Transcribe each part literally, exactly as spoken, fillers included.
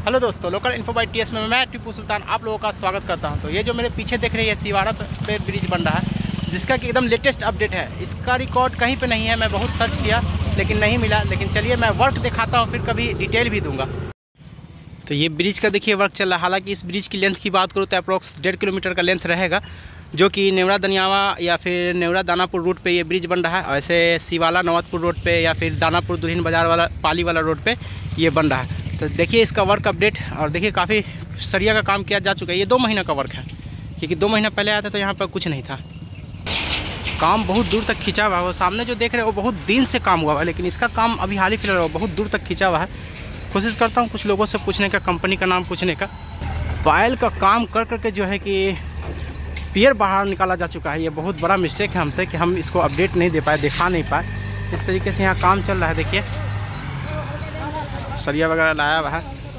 Hello दोस्तों, local info bye TS में मैं टीपू सुल्तान आप लोगों का स्वागत करता हूं। तो ये जो मेरे पीछे देख रही है सिवाड़ा पे ब्रिज बन रहा है, जिसका कि एकदम लेटेस्ट अपडेट है। इसका रिकॉर्ड कहीं पे नहीं है, मैं बहुत सर्च किया लेकिन नहीं मिला। लेकिन चलिए मैं वर्क दिखाता हूँ, फिर कभी डिटेल भी दूंगा। तो ये ब्रिज का देखिए वर्क चल रहा है। हालांकि इस ब्रिज की लेंथ की बात करूँ तो अप्रॉक्स डेढ़ किलोमीटर का लेंथ रहेगा, जो कि नेवरा दनियावा या फिर नेवरा दानापुर रूट पे ये ब्रिज बन रहा है। और ऐसे सिवाला नौतपुर रोड पे या फिर दानापुर दुल्हिन बाजार वाला पाली वाला रोड पे ये बन रहा है। तो देखिए इसका वर्क अपडेट, और देखिए काफ़ी सरिया का काम किया जा चुका है। ये दो महीना का वर्क है, क्योंकि दो महीना पहले आया था तो यहाँ पर कुछ नहीं था। काम बहुत दूर तक खींचा हुआ है। वो सामने जो देख रहे हैं वो बहुत दिन से काम हुआ है, लेकिन इसका काम अभी हाल ही फिलहाल बहुत दूर तक खींचा हुआ है। कोशिश करता हूँ कुछ लोगों से पूछने का, कंपनी का नाम पूछने का। पायल का काम कर करके जो है कि पियर बाहर निकाला जा चुका है। ये बहुत बड़ा मिस्टेक है हमसे कि हम इसको अपडेट नहीं दे पाए, दिखा नहीं पाए। इस तरीके से यहाँ काम चल रहा है। देखिए सरिया वगैरह लाया हुआ है,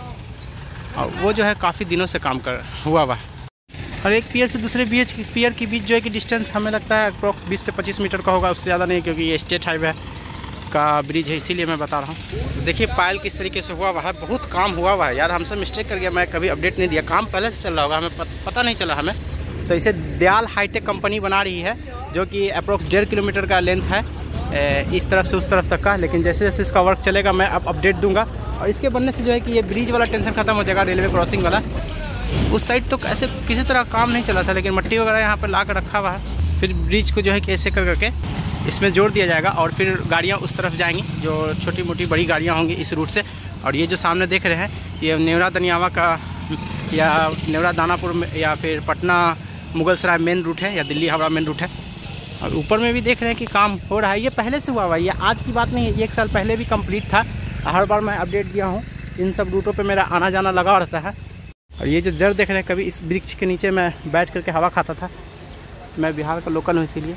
और वो जो है काफ़ी दिनों से काम कर हुआ हुआ है। और एक पियर से दूसरे बीच पियर के बीच जो है कि डिस्टेंस हमें लगता है अप्रॉक्स बीस से पच्चीस मीटर का होगा, उससे ज़्यादा नहीं, क्योंकि ये स्टेट हाईवे का ब्रिज है, इसीलिए मैं बता रहा हूँ। देखिए पायल किस तरीके से हुआ हुआ है, बहुत काम हुआ हुआ है। यार हमसे मिस्टेक कर गया, मैं कभी अपडेट नहीं दिया। काम पहले से चल रहा होगा, हमें पता नहीं चला हमें। तो इसे दयाल हाईटेक कंपनी बना रही है, जो कि अप्रॉक्स डेढ़ किलोमीटर का लेंथ है इस तरफ से उस तरफ तक का। लेकिन जैसे जैसे इसका वर्क चलेगा मैं अब अपडेट दूंगा। और इसके बनने से जो है कि ये ब्रिज वाला टेंशन खत्म हो जाएगा, रेलवे क्रॉसिंग वाला। उस साइड तो ऐसे किसी तरह काम नहीं चला था, लेकिन मट्टी वगैरह यहाँ पर ला कर रखा हुआ है। फिर ब्रिज को जो है कि ऐसे कर करके इसमें जोड़ दिया जाएगा, और फिर गाड़ियाँ उस तरफ जाएंगी, जो छोटी मोटी बड़ी गाड़ियाँ होंगी इस रूट से। और ये जो सामने देख रहे हैं ये नेवरा दनियावा का या नेवरा दानापुर में या फिर पटना मुगलसराय मेन रूट है, या दिल्ली हावड़ा मेन रूट है। और ऊपर में भी देख रहे हैं कि काम हो रहा है। ये पहले से हुआ हुआ है, ये आज की बात नहीं है, एक साल पहले भी कंप्लीट था। हर बार मैं अपडेट दिया हूँ। इन सब रूटों पे मेरा आना जाना लगा रहता है। और ये जो जड़ देख रहे हैं, कभी इस वृक्ष के नीचे मैं बैठ करके हवा खाता था। मैं बिहार का लोकल हूँ, इसीलिए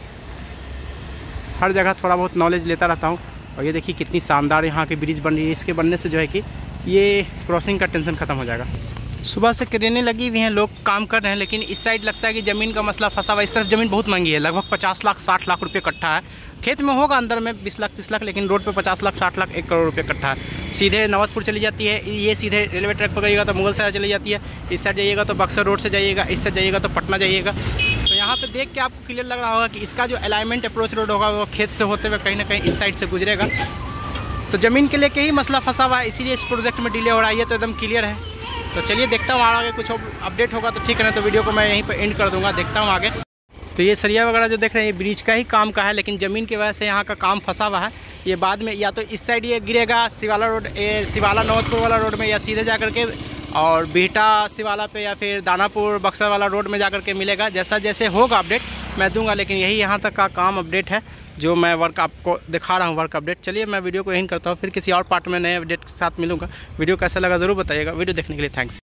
हर जगह थोड़ा बहुत नॉलेज लेता रहता हूँ। और ये देखिए कितनी शानदार यहाँ की ब्रिज बन रही है। इसके बनने से जो है कि ये क्रॉसिंग का टेंशन ख़त्म हो जाएगा। सुबह से क्रेनें लगी हुई हैं, लोग काम कर रहे हैं, लेकिन इस साइड लगता है कि ज़मीन का मसला फंसा हुआ। इस तरफ ज़मीन बहुत महंगी है, लगभग पचास लाख साठ लाख रुपए कट्ठा है। खेत में होगा अंदर में बीस लाख तीस लाख, लेकिन रोड पे पचास लाख साठ लाख एक करोड़ रुपए कट्ठा है। सीधे नौतपुर चली जाती है, ये सीधे रेलवे ट्रैक पकड़िएगा तो मुगलसराय चली जाती है। इस साइड जाइएगा तो बक्सर रोड से जाइएगा, इस साइड जाइएगा तो पटना जाइएगा। तो यहाँ पे देख के आपको क्लियर लग रहा होगा कि इसका जो अलाइनमेंट अप्रोच रोड होगा वो खेत से होते हुए कहीं ना कहीं इस साइड से गुजरेगा। तो ज़मीन के लेके ही मसला फंसा हुआ है, इसीलिए इस प्रोजेक्ट में डिले हो रहा है। ये तो एकदम क्लियर है। तो चलिए देखता हूँ आगे कुछ अपडेट होगा तो ठीक है, ना तो वीडियो को मैं यहीं पर एंड कर दूंगा। देखता हूँ आगे। तो ये सरिया वगैरह जो देख रहे हैं ये ब्रिज का ही काम का है, लेकिन ज़मीन की वजह से यहाँ का काम फंसा हुआ है। ये बाद में या तो इस साइड ये गिरेगा सिवाला रोड, सिवाला नौतपुर वाला रोड में, या सीधे जा करके और बिहटा सिवाला पे या फिर दानापुर बक्सर वाला रोड में जा करके मिलेगा। जैसा जैसे होगा अपडेट मैं दूंगा, लेकिन यही यहाँ तक का काम अपडेट है जो मैं वर्क आपको दिखा रहा हूँ, वर्क अपडेट। चलिए मैं वीडियो को यहीं करता हूँ, फिर किसी और पार्ट में नए अपडेट के साथ मिलूंगा। वीडियो कैसा लगा ज़रूर बताइएगा। वीडियो देखने के लिए थैंक्स।